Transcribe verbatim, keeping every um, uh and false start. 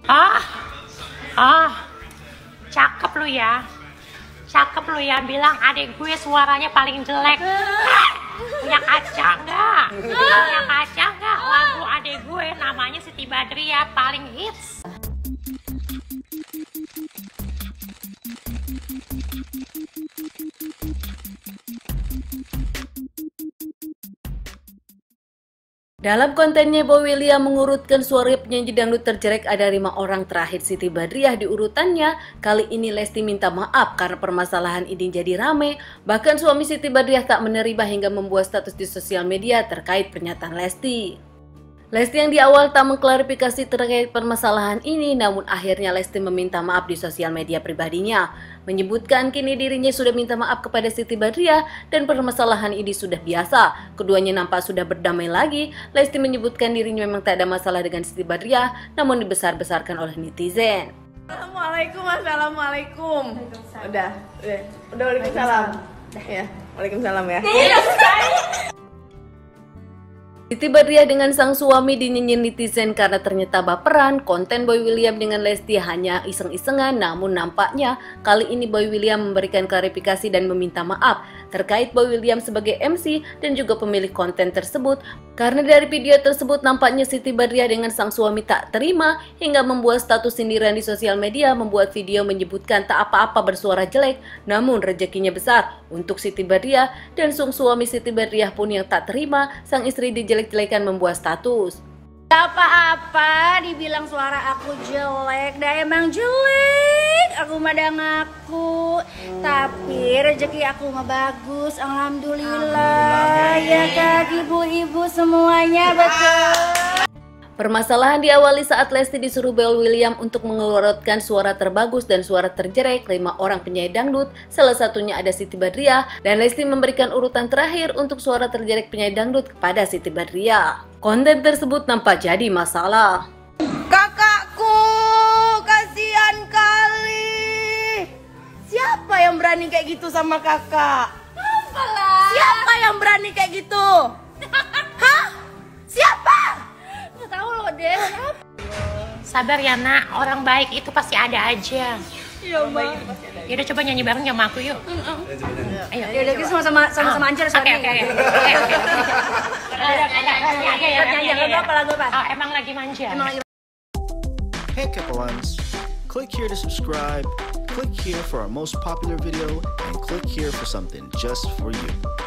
Ah, ah, cakep lu ya, cakep lu ya. Bilang adik gue suaranya paling jelek. Punya kaca nggak? Punya kaca nggak? Lagu adik gue namanya Siti Badriah paling hits. Dalam kontennya, Boy William mengurutkan suara penyanyi dangdut terjelek ada lima orang terakhir Siti Badriah di urutannya. Kali ini Lesti minta maaf karena permasalahan ini jadi rame. Bahkan suami Siti Badriah tak menerima hingga membuat status di sosial media terkait pernyataan Lesti. Lesti yang di awal tak mengklarifikasi terkait permasalahan ini, namun akhirnya Lesti meminta maaf di sosial media pribadinya, menyebutkan kini dirinya sudah minta maaf kepada Siti Badriah dan permasalahan ini sudah biasa. Keduanya nampak sudah berdamai lagi. Lesti menyebutkan dirinya memang tak ada masalah dengan Siti Badriah, namun dibesar-besarkan oleh netizen. Assalamualaikum, assalamualaikum. Udah, udah, udah, waalaikumsalam. Ya, waalaikumsalam ya. Siti Badriah dengan sang suami dinyanyiin netizen karena ternyata baperan. Konten Boy William dengan Lesti hanya iseng-isengan, namun nampaknya kali ini Boy William memberikan klarifikasi dan meminta maaf terkait Boy William sebagai M C dan juga pemilik konten tersebut. Karena dari video tersebut nampaknya Siti Badriah dengan sang suami tak terima hingga membuat status sindiran di sosial media, membuat video menyebutkan tak apa-apa bersuara jelek, namun rezekinya besar untuk Siti Badriah, dan sang suami Siti Badriah pun yang tak terima sang istri dijelek-jelekan membuat status. Gak apa-apa dibilang suara aku jelek, dah emang jelek, aku mah dah ngaku. Tapi rezeki aku mah bagus, alhamdulillah, ya kak ibu-ibu semuanya betul. Permasalahan diawali saat Lesti disuruh Boy William untuk mengurutkan suara terbagus dan suara terjelek lima orang penyanyi dangdut, salah satunya ada Siti Badriah, dan Lesti memberikan urutan terakhir untuk suara terjelek penyanyi dangdut kepada Siti Badriah. Konten tersebut nampak jadi masalah. Kakakku, kasihan kali. Siapa yang berani kayak gitu sama kakak? Apalah. Siapa yang berani kayak gitu? Hah? Siapa? Gak tahu loh deh. Sabar ya nak, orang baik itu pasti ada aja. Iya mbak. Ya udah coba nyanyi bareng sama aku yuk. Ayo. Ya udah kita sama-sama sama-sama anjir Oke suaranya. oke oke. Oke oke. Ada ada nyanyi aja ya. Nyanyi lagu apa lagu apa? Oh, emang lagi manja. Emang lagi. Hey Kepalans, click here to subscribe, click here for our most popular video, and click here for something just for you.